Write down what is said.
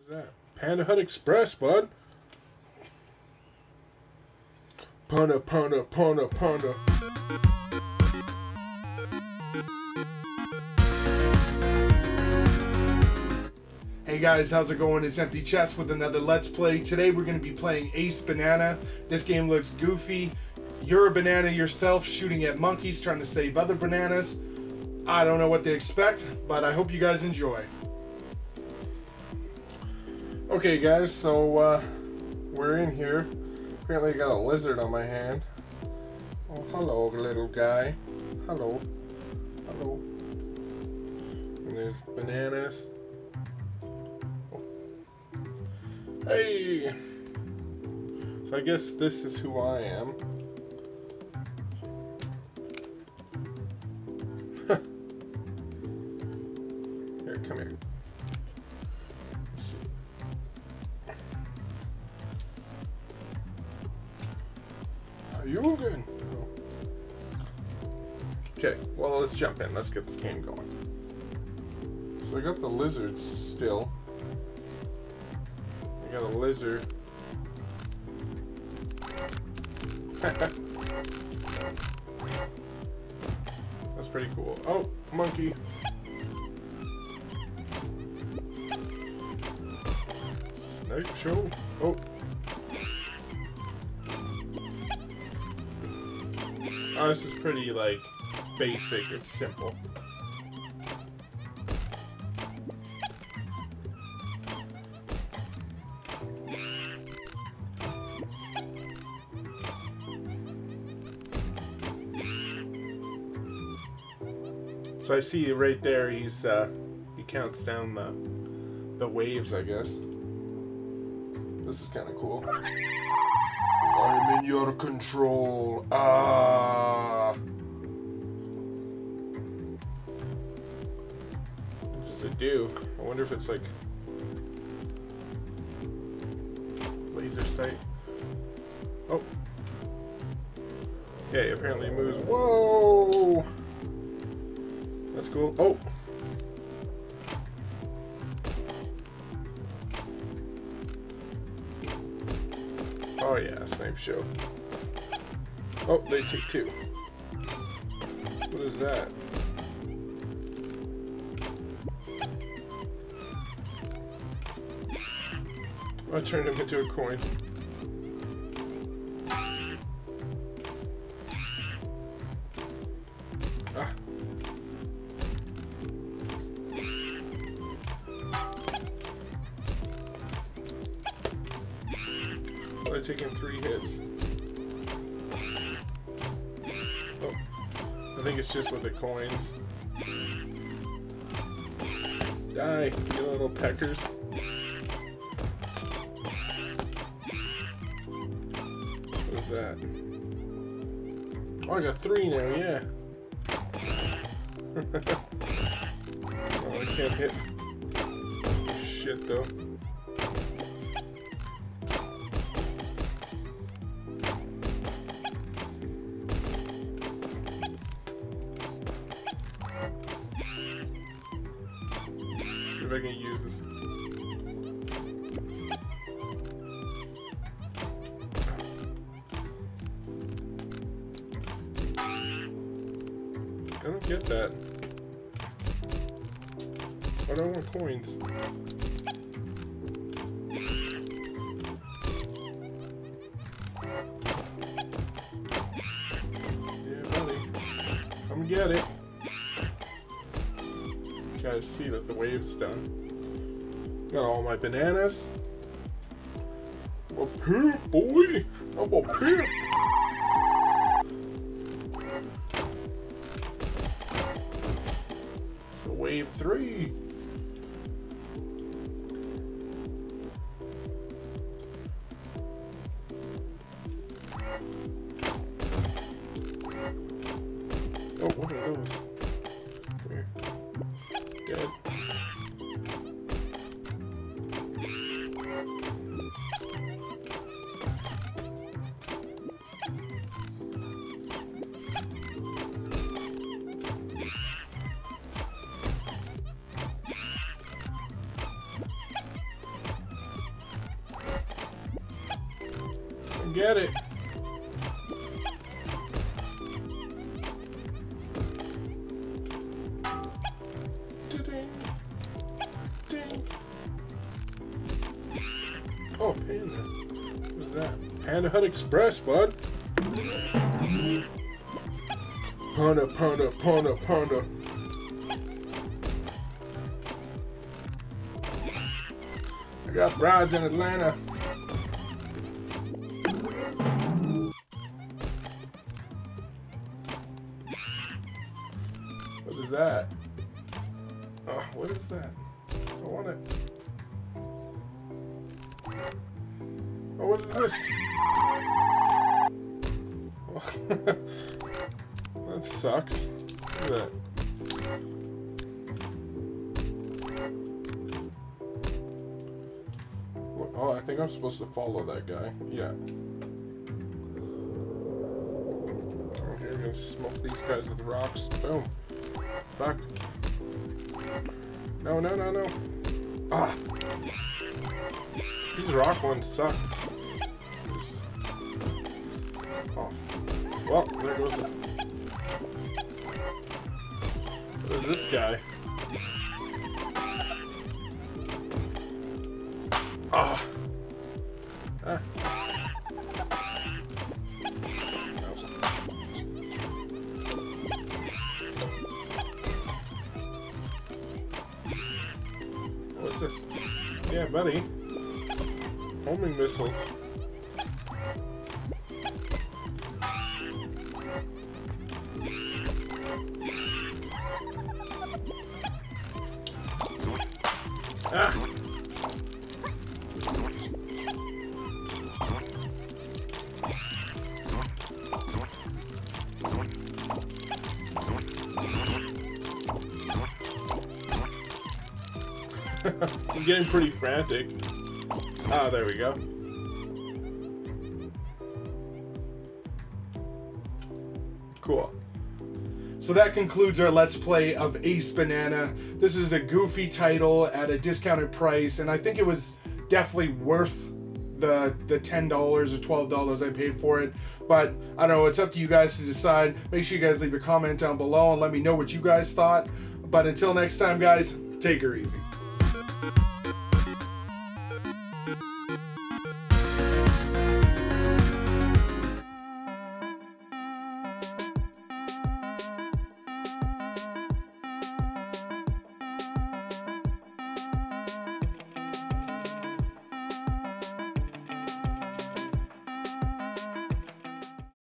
What's that? Panda Hut Express, bud. Panda, panda, panda, panda. Hey guys, how's it going? It's Empty Chest with another Let's Play. Today we're going to be playing Ace Banana. This game looks goofy. You're a banana yourself shooting at monkeys trying to save other bananas. I don't know what to expect, but I hope you guys enjoy. Okay guys, so we're in here. Apparently I got a lizard on my hand. Oh, hello little guy. Hello. Hello. And there's bananas. Hey! So I guess this is who I am. Here, come here. Are you good? No. Okay, well let's jump in. Let's get this game going. So I got the lizards still. I got a lizard. That's pretty cool. Oh, monkey. Snipe show. Oh. Oh, this is pretty, like, basic. It's simple. So I see right there, he counts down the waves, I guess. This is kind of cool. I'm in your control. Ah. What does it do? I wonder if it's like laser sight. Oh. Okay, apparently it moves. Whoa. That's cool. Oh! Oh yeah, snipe show. Oh, they take two. What is that? I turned him into a coin. Ah. I take him 3 hits. Oh, I think it's just with the coins. Die, you little peckers. What is that? Oh, I got 3 now, yeah. Oh, I can't hit. Shit, though. If I can use this. I don't get that. I don't want coins. Yeah, buddy. Come get it. Gotta see that the wave's done. Got all my bananas. I'm a pimp, boy. I'm a pimp. So wave 3. Oh, what are those? Come here. Dead. get it. Ding. Ding. Oh, Panda. What is that? Panda Hut Express, bud. Panda, panda, panda, panda. I got brides in Atlanta. What is that? Oh, what is that? I want it. Oh, what is this? Oh, that sucks. Look at that. Oh, I think I'm supposed to follow that guy. Yeah. Okay, we're gonna smoke these guys with rocks. Boom. Fuck. No, no, no, no. Ah. These rock ones suck. Oh. Well, there goes it. What is this guy? Ah. Ah. What's this? Yeah, buddy. Homing missiles. Ah. He's getting pretty frantic. Ah, there we go. Cool. So that concludes our Let's Play of Ace Banana. This is a goofy title at a discounted price, and I think it was definitely worth the $10 or $12 I paid for it. But I don't know, it's up to you guys to decide. Make sure you guys leave a comment down below and let me know what you guys thought. But until next time, guys, take her easy.